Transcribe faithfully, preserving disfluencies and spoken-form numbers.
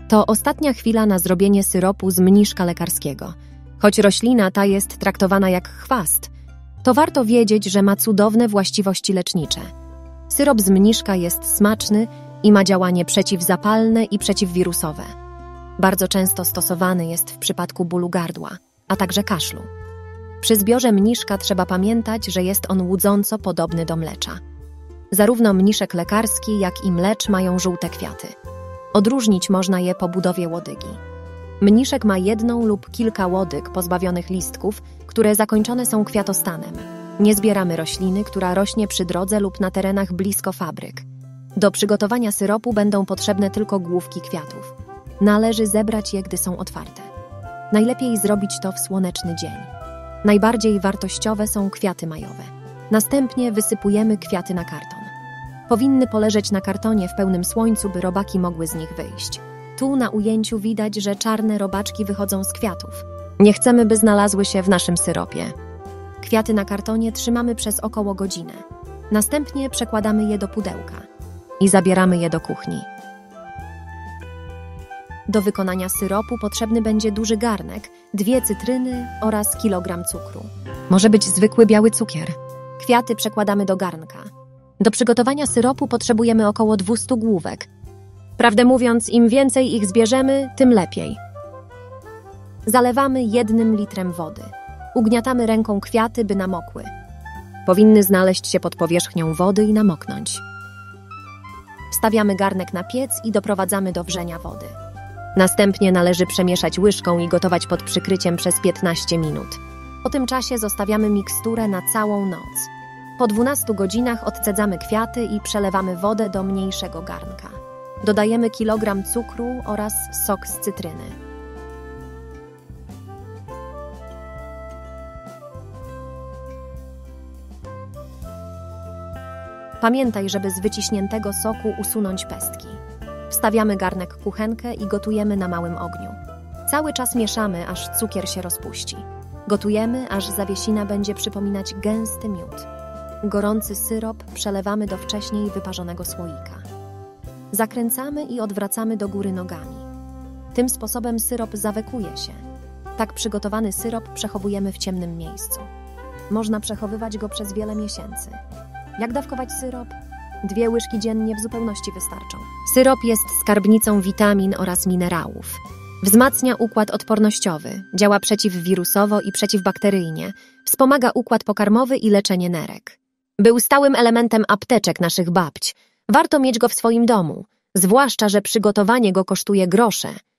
To ostatnia chwila na zrobienie syropu z mniszka lekarskiego. Choć roślina ta jest traktowana jak chwast, to warto wiedzieć, że ma cudowne właściwości lecznicze. Syrop z mniszka jest smaczny i ma działanie przeciwzapalne i przeciwwirusowe. Bardzo często stosowany jest w przypadku bólu gardła, a także kaszlu. Przy zbiorze mniszka trzeba pamiętać, że jest on łudząco podobny do mlecza. Zarówno mniszek lekarski, jak i mlecz mają żółte kwiaty. Odróżnić można je po budowie łodygi. Mniszek ma jedną lub kilka łodyg pozbawionych listków, które zakończone są kwiatostanem. Nie zbieramy rośliny, która rośnie przy drodze lub na terenach blisko fabryk. Do przygotowania syropu będą potrzebne tylko główki kwiatów. Należy zebrać je, gdy są otwarte. Najlepiej zrobić to w słoneczny dzień. Najbardziej wartościowe są kwiaty majowe. Następnie wysypujemy kwiaty na karton. Powinny poleżeć na kartonie w pełnym słońcu, by robaki mogły z nich wyjść. Tu na ujęciu widać, że czarne robaczki wychodzą z kwiatów. Nie chcemy, by znalazły się w naszym syropie. Kwiaty na kartonie trzymamy przez około godzinę. Następnie przekładamy je do pudełka i zabieramy je do kuchni. Do wykonania syropu potrzebny będzie duży garnek, dwie cytryny oraz kilogram cukru. Może być zwykły biały cukier. Kwiaty przekładamy do garnka. Do przygotowania syropu potrzebujemy około dwieście główek. Prawdę mówiąc, im więcej ich zbierzemy, tym lepiej. Zalewamy jednym litrem wody. Ugniatamy ręką kwiaty, by namokły. Powinny znaleźć się pod powierzchnią wody i namoknąć. Wstawiamy garnek na piec i doprowadzamy do wrzenia wody. Następnie należy przemieszać łyżką i gotować pod przykryciem przez piętnaście minut. Po tym czasie zostawiamy miksturę na całą noc. Po dwunastu godzinach odcedzamy kwiaty i przelewamy wodę do mniejszego garnka. Dodajemy kilogram cukru oraz sok z cytryny. Pamiętaj, żeby z wyciśniętego soku usunąć pestki. Wstawiamy garnek w kuchenkę i gotujemy na małym ogniu. Cały czas mieszamy, aż cukier się rozpuści. Gotujemy, aż zawiesina będzie przypominać gęsty miód. Gorący syrop przelewamy do wcześniej wyparzonego słoika. Zakręcamy i odwracamy do góry nogami. Tym sposobem syrop zawekuje się. Tak przygotowany syrop przechowujemy w ciemnym miejscu. Można przechowywać go przez wiele miesięcy. Jak dawkować syrop? Dwie łyżki dziennie w zupełności wystarczą. Syrop jest skarbnicą witamin oraz minerałów. Wzmacnia układ odpornościowy, działa przeciwwirusowo i przeciwbakteryjnie, wspomaga układ pokarmowy i leczenie nerek. Był stałym elementem apteczek naszych babć. Warto mieć go w swoim domu, zwłaszcza że przygotowanie go kosztuje grosze.